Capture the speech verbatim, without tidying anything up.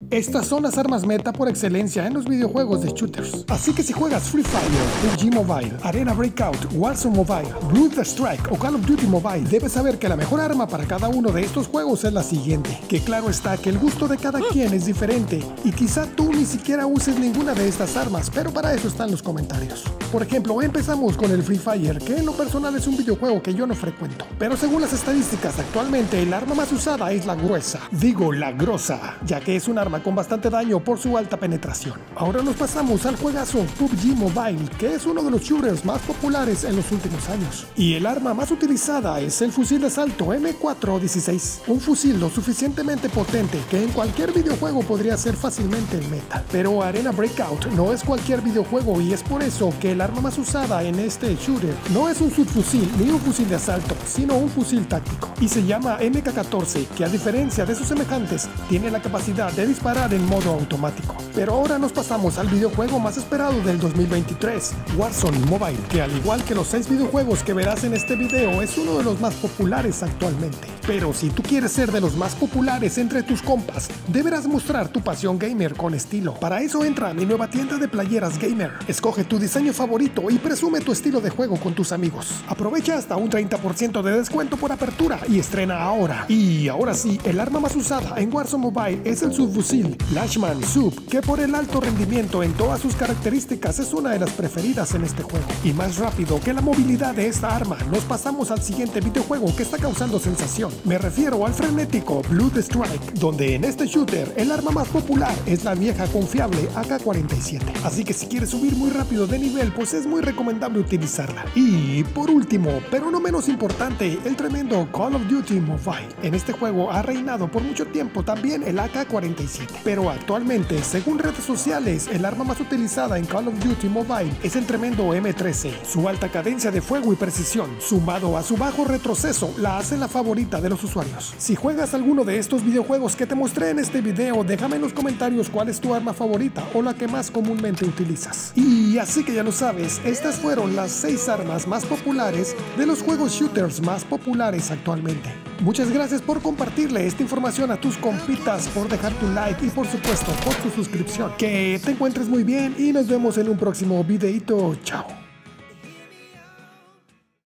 Estas son las armas meta por excelencia en los videojuegos de shooters. Así que si juegas Free Fire, P U B G Mobile, Arena Breakout, Warzone Mobile, Blood Strike o Call of Duty Mobile, debes saber que la mejor arma para cada uno de estos juegos es la siguiente. Que claro está que el gusto de cada quien es diferente y quizá tú ni siquiera uses ninguna de estas armas, pero para eso están los comentarios. Por ejemplo, empezamos con el Free Fire, que en lo personal es un videojuego que yo no frecuento, pero según las estadísticas actualmente el arma más usada es la gruesa, digo la grosa, ya que es un arma con bastante daño por su alta penetración. Ahora nos pasamos al juegazo P U B G Mobile, que es uno de los shooters más populares en los últimos años, y el arma más utilizada es el fusil de asalto M cuatro dieciséis, un fusil lo suficientemente potente que en cualquier videojuego podría ser fácilmente el meta. Pero Arena Breakout no es cualquier videojuego y es por eso que el arma más usada en este shooter no es un subfusil ni un fusil de asalto, sino un fusil táctico, y se llama M K catorce, que a diferencia de sus semejantes tiene la capacidad de disparar en modo automático. Pero ahora nos pasamos al videojuego más esperado del dos mil veintitrés, Warzone Mobile, que al igual que los seis videojuegos que verás en este video es uno de los más populares actualmente. Pero si tú quieres ser de los más populares entre tus compas, deberás mostrar tu pasión gamer con estilo. Para eso entra a mi nueva tienda de playeras gamer. Escoge tu diseño favorito y presume tu estilo de juego con tus amigos. Aprovecha hasta un treinta por ciento de descuento por apertura y estrena ahora. Y ahora sí, el arma más usada en Warzone Mobile es el subfusil Lashman Sub, que por el alto rendimiento en todas sus características es una de las preferidas en este juego. Y más rápido que la movilidad de esta arma, nos pasamos al siguiente videojuego que está causando sensación. Me refiero al frenético Blood Strike, donde en este shooter el arma más popular es la vieja confiable A K cuarenta y siete. Así que si quieres subir muy rápido de nivel, pues es muy recomendable utilizarla. Y por último, pero no menos importante, el tremendo Call of Duty Mobile. En este juego ha reinado por mucho tiempo también el A K cuarenta y siete, pero actualmente, según redes sociales, el arma más utilizada en Call of Duty Mobile es el tremendo M trece. Su alta cadencia de fuego y precisión, sumado a su bajo retroceso, la hace la favorita de los usuarios. Si juegas alguno de estos videojuegos que te mostré en este video, déjame en los comentarios cuál es tu arma favorita o la que más comúnmente utilizas. Y así que ya lo sabes, estas fueron las seis armas más populares de los juegos shooters más populares actualmente. Muchas gracias por compartirle esta información a tus compitas, por dejar tu like y por supuesto por tu suscripción. Que te encuentres muy bien y nos vemos en un próximo videito. Chao.